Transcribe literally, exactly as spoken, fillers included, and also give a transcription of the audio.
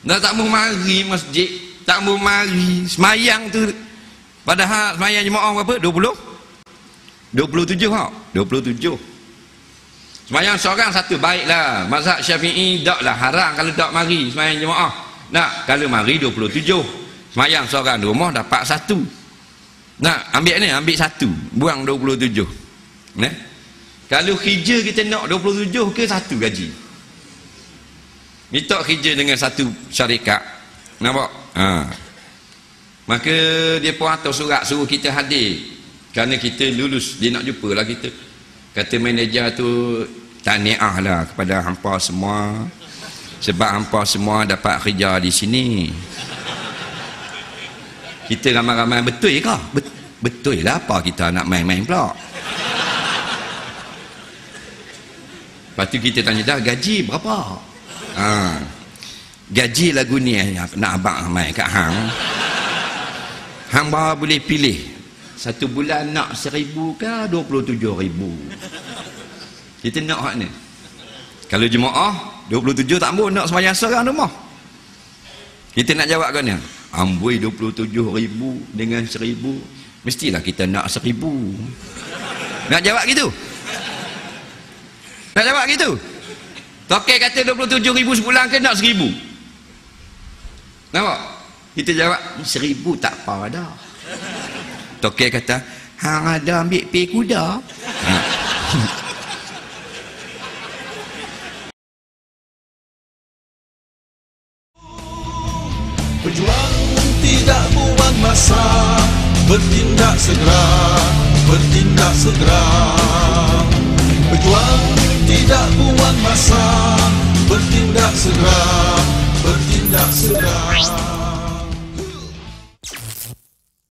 Dah tak mau mari masjid, tak mau mari semayang tu. Padahal semayang jemaah berapa? dua puluh? dua puluh tujuh ha? dua puluh tujuh. Semayang seorang satu, baiklah. Mazhab Syafi'i taklah haram kalau tak mari semayang jemaah. Nak, kalau mari dua puluh tujuh. Semayang seorang di rumah dapat satu. Nak, ambil ni, ambil satu. Buang dua puluh tujuh. Nah. Kalau kerja kita nak dua puluh tujuh ke satu gaji? Minta kerja dengan satu syarikat. Nampak? Ha. Maka dia pun hantar surat suruh kita hadir. Kerana kita lulus, dia nak jumpa lah kita. Kata manager tu, tahniah lah kepada hampa semua. Sebab hampa semua dapat kerja di sini. Kita ramai-ramai, betul ke? Betul lah, apa kita nak main-main pula. Lepas tu kita tanya dah, gaji berapa? Ha. Gaji lagu ni nak abang main kat hang. Hang bawa boleh pilih. Satu bulan nak seribu ke dua puluh tujuh ribu. Kita nak hak ni. Kalau jemaah dua puluh tujuh tak boleh nak semayang seorang rumah. Kita nak jawab kan ni, amboi dua puluh tujuh ribu dengan seribu, mestilah kita nak seribu. Nak jawab gitu? Nak jawab gitu? Tokek kata dua puluh tujuh ribu sebulan ke nak seribu? Nampak? Kita jawab seribu tak apa dah. Tokek kata, hang ada ambil pay kuda? Berjuang tidak buang masa, bertindak segera, bertindak segera. Berjuang tidak buang masa, bertindak segera, bertindak segera.